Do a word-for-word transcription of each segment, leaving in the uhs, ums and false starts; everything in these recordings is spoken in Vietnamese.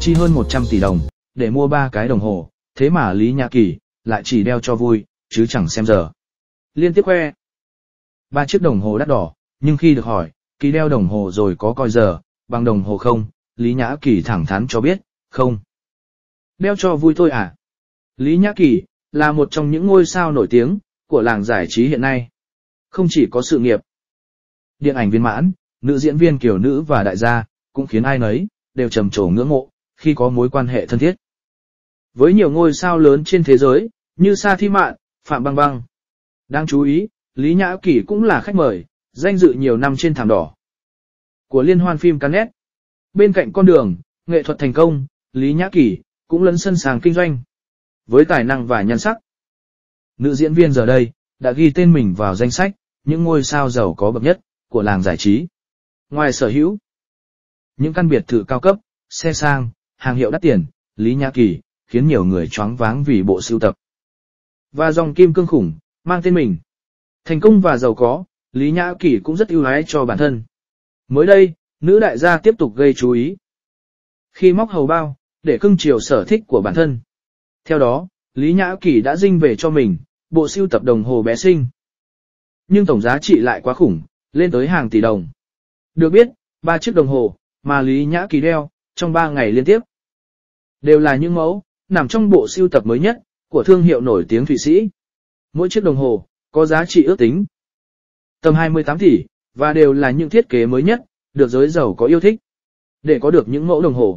chi hơn một trăm tỷ đồng, để mua ba cái đồng hồ, thế mà Lý Nhã Kỳ lại chỉ đeo cho vui, chứ chẳng xem giờ. Liên tiếp khoe ba chiếc đồng hồ đắt đỏ, nhưng khi được hỏi, Kỳ đeo đồng hồ rồi có coi giờ bằng đồng hồ không, Lý Nhã Kỳ thẳng thắn cho biết, không. Đeo cho vui thôi à? Lý Nhã Kỳ là một trong những ngôi sao nổi tiếng của làng giải trí hiện nay. Không chỉ có sự nghiệp điện ảnh viên mãn, nữ diễn viên kiểu nữ và đại gia cũng khiến ai nấy đều trầm trồ ngưỡng mộ khi có mối quan hệ thân thiết với nhiều ngôi sao lớn trên thế giới như Sa Thi Mạn, Phạm Băng Băng. Đáng chú ý, Lý Nhã Kỳ cũng là khách mời danh dự nhiều năm trên thảm đỏ của liên hoan phim Cannes. Bên cạnh con đường nghệ thuật thành công, Lý Nhã Kỳ cũng lấn sân sàng kinh doanh. Với tài năng và nhan sắc, nữ diễn viên giờ đây đã ghi tên mình vào danh sách những ngôi sao giàu có bậc nhất của làng giải trí. Ngoài sở hữu những căn biệt thự cao cấp, xe sang, hàng hiệu đắt tiền, Lý Nhã Kỳ khiến nhiều người choáng váng vì bộ sưu tập và dòng kim cương khủng mang tên mình. Thành công và giàu có, Lý Nhã Kỳ cũng rất ưu ái cho bản thân. Mới đây, nữ đại gia tiếp tục gây chú ý khi móc hầu bao để cưng chiều sở thích của bản thân. Theo đó, Lý Nhã Kỳ đã dinh về cho mình bộ sưu tập đồng hồ bé xinh, nhưng tổng giá trị lại quá khủng, lên tới hàng tỷ đồng. Được biết, ba chiếc đồng hồ mà Lý Nhã Kỳ đeo trong ba ngày liên tiếp đều là những mẫu nằm trong bộ sưu tập mới nhất của thương hiệu nổi tiếng Thụy Sĩ. Mỗi chiếc đồng hồ có giá trị ước tính tầm hai mươi tám tỷ, và đều là những thiết kế mới nhất, được giới giàu có yêu thích. Để có được những mẫu đồng hồ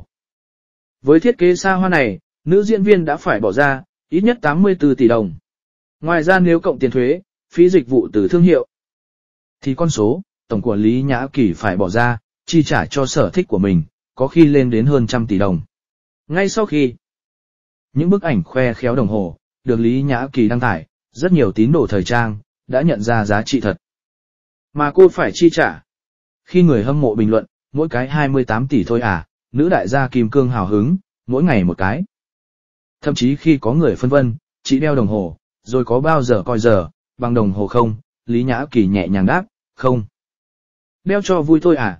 với thiết kế xa hoa này, nữ diễn viên đã phải bỏ ra ít nhất tám mươi tư tỷ đồng. Ngoài ra nếu cộng tiền thuế, phí dịch vụ từ thương hiệu, thì con số tổng của Lý Nhã Kỳ phải bỏ ra chi trả cho sở thích của mình có khi lên đến hơn trăm tỷ đồng. Ngay sau khi những bức ảnh khoe khéo đồng hồ được Lý Nhã Kỳ đăng tải, rất nhiều tín đồ thời trang đã nhận ra giá trị thật mà cô phải chi trả. Khi người hâm mộ bình luận, mỗi cái hai mươi tám tỷ thôi à, nữ đại gia kim cương hào hứng, mỗi ngày một cái. Thậm chí khi có người phân vân, chị đeo đồng hồ, rồi có bao giờ coi giờ bằng đồng hồ không, Lý Nhã Kỳ nhẹ nhàng đáp, không. Đeo cho vui thôi à.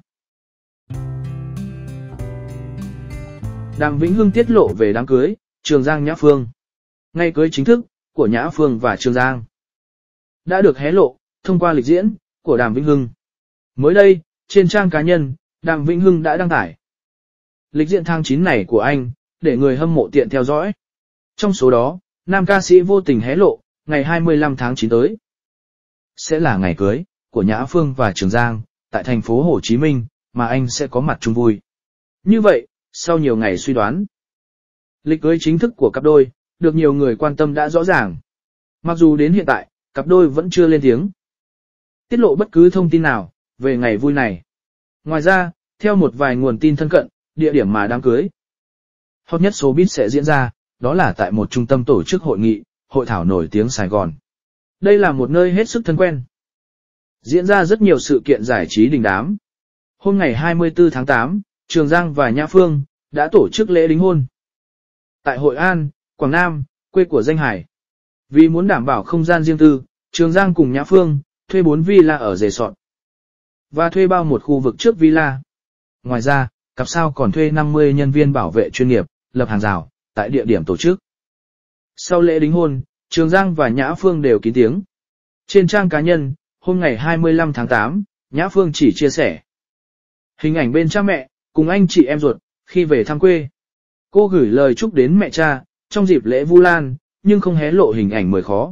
Đàm Vĩnh Hưng tiết lộ về đám cưới Trường Giang Nhã Phương. Ngày cưới chính thức của Nhã Phương và Trường Giang đã được hé lộ thông qua lịch diễn của Đàm Vĩnh Hưng. Mới đây, trên trang cá nhân, Đàm Vĩnh Hưng đã đăng tải lịch diễn tháng chín này của anh, để người hâm mộ tiện theo dõi. Trong số đó, nam ca sĩ vô tình hé lộ, ngày hai mươi lăm tháng chín tới sẽ là ngày cưới của Nhã Phương và Trường Giang tại thành phố Hồ Chí Minh, mà anh sẽ có mặt chung vui. Như vậy, sau nhiều ngày suy đoán, lịch cưới chính thức của cặp đôi được nhiều người quan tâm đã rõ ràng. Mặc dù đến hiện tại, cặp đôi vẫn chưa lên tiếng tiết lộ bất cứ thông tin nào về ngày vui này. Ngoài ra, theo một vài nguồn tin thân cận, địa điểm mà đám cưới hot nhất showbiz sẽ diễn ra, đó là tại một trung tâm tổ chức hội nghị, hội thảo nổi tiếng Sài Gòn. Đây là một nơi hết sức thân quen, diễn ra rất nhiều sự kiện giải trí đình đám. Hôm ngày hai mươi tư tháng tám, Trường Giang và Nhã Phương đã tổ chức lễ đính hôn tại Hội An, Quảng Nam, quê của danh hải. Vì muốn đảm bảo không gian riêng tư, Trường Giang cùng Nhã Phương thuê bốn villa ở resort và thuê bao một khu vực trước villa. Ngoài ra, cặp sao còn thuê năm mươi nhân viên bảo vệ chuyên nghiệp, lập hàng rào tại địa điểm tổ chức. Sau lễ đính hôn, Trường Giang và Nhã Phương đều kín tiếng. Trên trang cá nhân, hôm ngày hai mươi lăm tháng tám, Nhã Phương chỉ chia sẻ hình ảnh bên cha mẹ cùng anh chị em ruột khi về thăm quê. Cô gửi lời chúc đến mẹ cha trong dịp lễ Vu Lan, nhưng không hé lộ hình ảnh mời khó.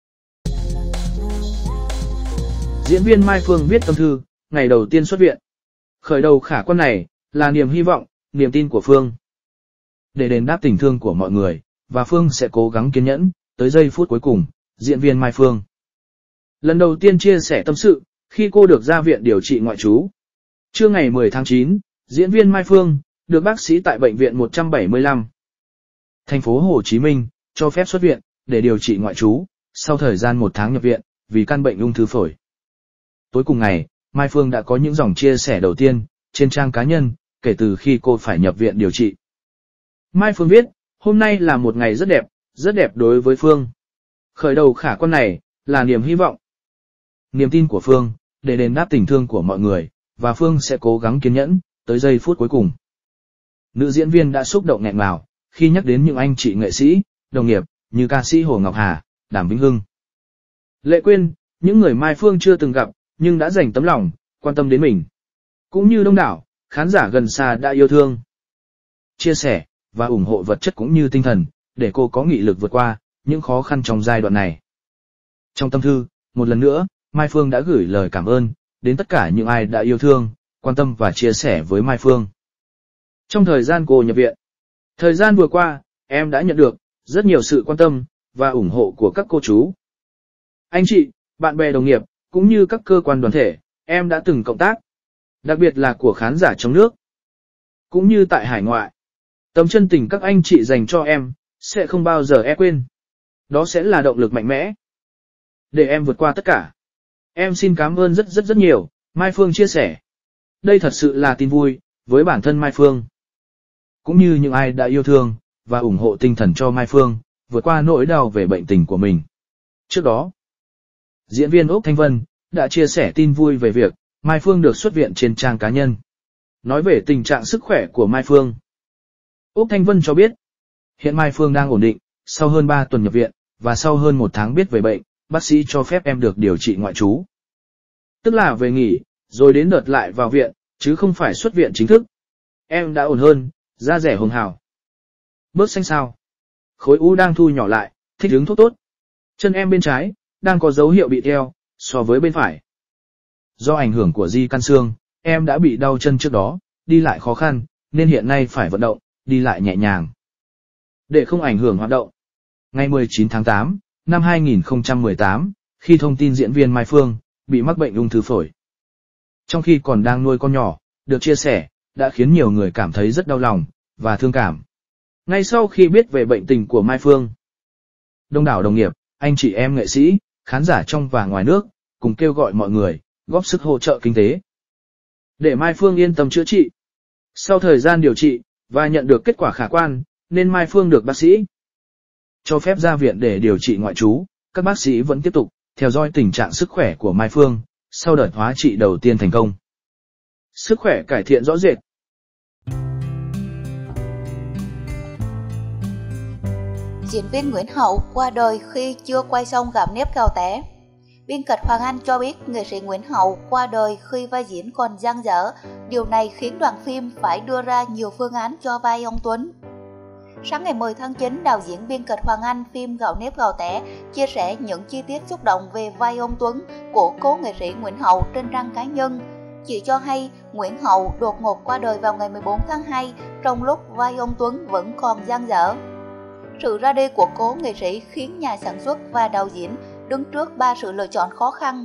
Diễn viên Mai Phương viết tâm thư ngày đầu tiên xuất viện. Khởi đầu khả quan này là niềm hy vọng, niềm tin của Phương. Để đền đáp tình thương của mọi người, và Phương sẽ cố gắng kiên nhẫn tới giây phút cuối cùng. Diễn viên Mai Phương lần đầu tiên chia sẻ tâm sự khi cô được ra viện điều trị ngoại trú. Trưa ngày mười tháng chín, diễn viên Mai Phương được bác sĩ tại bệnh viện một trăm bảy mươi lăm thành phố Hồ Chí Minh cho phép xuất viện để điều trị ngoại trú sau thời gian một tháng nhập viện vì căn bệnh ung thư phổi. Tối cùng ngày, Mai Phương đã có những dòng chia sẻ đầu tiên trên trang cá nhân kể từ khi cô phải nhập viện điều trị. Mai Phương viết, hôm nay là một ngày rất đẹp, rất đẹp đối với Phương. Khởi đầu khả quan này là niềm hy vọng, niềm tin của Phương để đền đáp tình thương của mọi người, và Phương sẽ cố gắng kiên nhẫn tới giây phút cuối cùng. Nữ diễn viên đã xúc động nghẹn ngào khi nhắc đến những anh chị nghệ sĩ, đồng nghiệp như ca sĩ Hồ Ngọc Hà, Đàm Vĩnh Hưng, Lệ Quyên, những người Mai Phương chưa từng gặp nhưng đã dành tấm lòng, quan tâm đến mình. Cũng như đông đảo khán giả gần xa đã yêu thương, chia sẻ và ủng hộ vật chất cũng như tinh thần để cô có nghị lực vượt qua những khó khăn trong giai đoạn này. Trong tâm thư, một lần nữa, Mai Phương đã gửi lời cảm ơn đến tất cả những ai đã yêu thương, quan tâm và chia sẻ với Mai Phương. Trong thời gian cô nhập viện, thời gian vừa qua, em đã nhận được rất nhiều sự quan tâm và ủng hộ của các cô chú, anh chị, bạn bè đồng nghiệp, cũng như các cơ quan đoàn thể em đã từng cộng tác, đặc biệt là của khán giả trong nước, cũng như tại hải ngoại. Tấm chân tình các anh chị dành cho em sẽ không bao giờ em quên. Đó sẽ là động lực mạnh mẽ để em vượt qua tất cả. Em xin cảm ơn rất rất rất nhiều, Mai Phương chia sẻ. Đây thật sự là tin vui với bản thân Mai Phương, cũng như những ai đã yêu thương và ủng hộ tinh thần cho Mai Phương vượt qua nỗi đau về bệnh tình của mình. Trước đó, diễn viên Úc Thanh Vân đã chia sẻ tin vui về việc Mai Phương được xuất viện trên trang cá nhân. Nói về tình trạng sức khỏe của Mai Phương, Úc Thanh Vân cho biết, hiện Mai Phương đang ổn định, sau hơn ba tuần nhập viện, và sau hơn một tháng biết về bệnh, bác sĩ cho phép em được điều trị ngoại trú. Tức là về nghỉ, rồi đến đợt lại vào viện, chứ không phải xuất viện chính thức. Em đã ổn hơn, da rẻ hồng hào, bớt xanh xao. Khối u đang thu nhỏ lại, thích ứng thuốc tốt. Chân em bên trái đang có dấu hiệu bị teo so với bên phải. Do ảnh hưởng của di căn xương, em đã bị đau chân trước đó, đi lại khó khăn, nên hiện nay phải vận động, đi lại nhẹ nhàng để không ảnh hưởng hoạt động. Ngày mười chín tháng tám năm hai nghìn không trăm mười tám, khi thông tin diễn viên Mai Phương bị mắc bệnh ung thư phổi trong khi còn đang nuôi con nhỏ được chia sẻ, đã khiến nhiều người cảm thấy rất đau lòng và thương cảm. Ngay sau khi biết về bệnh tình của Mai Phương, đông đảo đồng nghiệp, anh chị em nghệ sĩ, khán giả trong và ngoài nước cùng kêu gọi mọi người góp sức hỗ trợ kinh tế để Mai Phương yên tâm chữa trị. Sau thời gian điều trị và nhận được kết quả khả quan, nên Mai Phương được bác sĩ cho phép ra viện để điều trị ngoại trú. Các bác sĩ vẫn tiếp tục theo dõi tình trạng sức khỏe của Mai Phương sau đợt hóa trị đầu tiên thành công. Sức khỏe cải thiện rõ rệt. Diễn viên Nguyễn Hậu qua đời khi chưa quay xong Gạo Nếp Gạo Té. Biên kịch Hoàng Anh cho biết nghệ sĩ Nguyễn Hậu qua đời khi vai diễn còn dang dở. Điều này khiến đoàn phim phải đưa ra nhiều phương án cho vai ông Tuấn. Sáng ngày mười tháng chín, đạo diễn biên kịch Hoàng Anh phim Gạo Nếp Gạo Té chia sẻ những chi tiết xúc động về vai ông Tuấn của cố nghệ sĩ Nguyễn Hậu trên trang cá nhân. Chị cho hay Nguyễn Hậu đột ngột qua đời vào ngày mười bốn tháng hai trong lúc vai ông Tuấn vẫn còn dang dở. Sự ra đi của cố nghệ sĩ khiến nhà sản xuất và đạo diễn đứng trước ba sự lựa chọn khó khăn.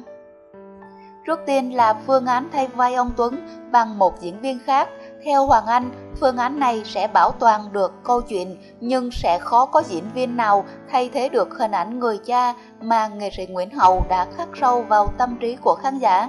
Trước tiên là phương án thay vai ông Tuấn bằng một diễn viên khác. Theo Hoàng Anh, phương án này sẽ bảo toàn được câu chuyện nhưng sẽ khó có diễn viên nào thay thế được hình ảnh người cha mà nghệ sĩ Nguyễn Hậu đã khắc sâu vào tâm trí của khán giả.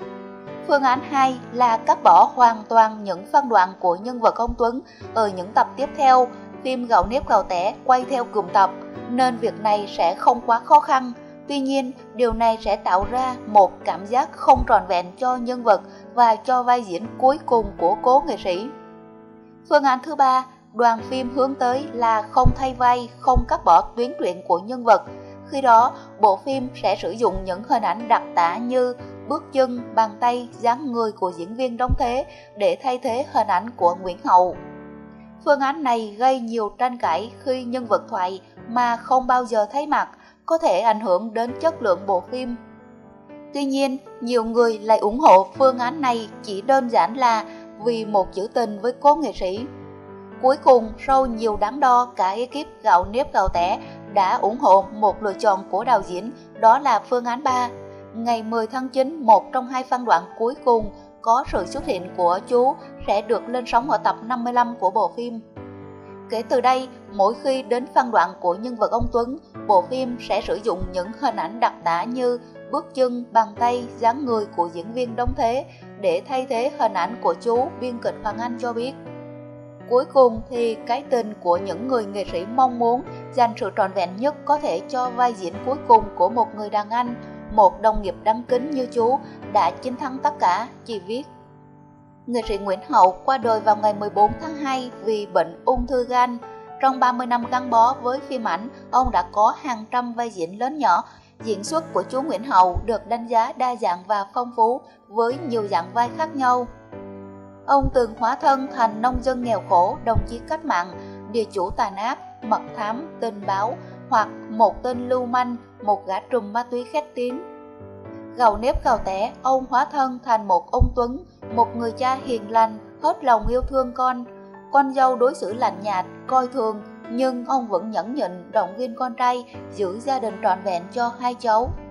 Phương án hai là cắt bỏ hoàn toàn những phân đoạn của nhân vật ông Tuấn ở những tập tiếp theo. Phim Gạo Nếp Gạo Té quay theo cụm tập, nên việc này sẽ không quá khó khăn. Tuy nhiên, điều này sẽ tạo ra một cảm giác không trọn vẹn cho nhân vật và cho vai diễn cuối cùng của cố nghệ sĩ. Phương án thứ ba, đoàn phim hướng tới là không thay vai, không cắt bỏ tuyến truyện của nhân vật. Khi đó, bộ phim sẽ sử dụng những hình ảnh đặc tả như bước chân, bàn tay, dáng người của diễn viên đóng thế để thay thế hình ảnh của Nguyễn Hậu. Phương án này gây nhiều tranh cãi khi nhân vật thoại mà không bao giờ thấy mặt, có thể ảnh hưởng đến chất lượng bộ phim. Tuy nhiên, nhiều người lại ủng hộ phương án này chỉ đơn giản là vì một chữ tình với cố nghệ sĩ. Cuối cùng, sau nhiều đắn đo, cả ekip Gạo Nếp Gạo Té đã ủng hộ một lựa chọn của đạo diễn, đó là phương án ba. Ngày mười tháng chín, một trong hai phân đoạn cuối cùng có sự xuất hiện của chú sẽ được lên sóng ở tập năm mươi lăm của bộ phim. Kể từ đây, mỗi khi đến phân đoạn của nhân vật ông Tuấn, bộ phim sẽ sử dụng những hình ảnh đặc tả như bước chân, bàn tay, dáng người của diễn viên đóng thế để thay thế hình ảnh của chú, biên kịch Hoàng Anh cho biết. Cuối cùng thì cái tình của những người nghệ sĩ mong muốn dành sự trọn vẹn nhất có thể cho vai diễn cuối cùng của một người đàn anh, một đồng nghiệp đáng kính như chú đã chiến thắng tất cả, chị viết. Nghệ sĩ Nguyễn Hậu qua đời vào ngày mười bốn tháng hai vì bệnh ung thư gan. Trong ba mươi năm gắn bó với phim ảnh, ông đã có hàng trăm vai diễn lớn nhỏ. Diễn xuất của chú Nguyễn Hậu được đánh giá đa dạng và phong phú với nhiều dạng vai khác nhau. Ông từng hóa thân thành nông dân nghèo khổ, đồng chí cách mạng, địa chủ tàn ác, mật thám, tình báo hoặc một tên lưu manh, một gã trùm ma túy khét tiếng. Gạo nếp gạo tẻ, ông hóa thân thành một ông Tuấn, một người cha hiền lành, hết lòng yêu thương con. Con dâu đối xử lạnh nhạt, coi thường, nhưng ông vẫn nhẫn nhịn động viên con trai, giữ gia đình trọn vẹn cho hai cháu.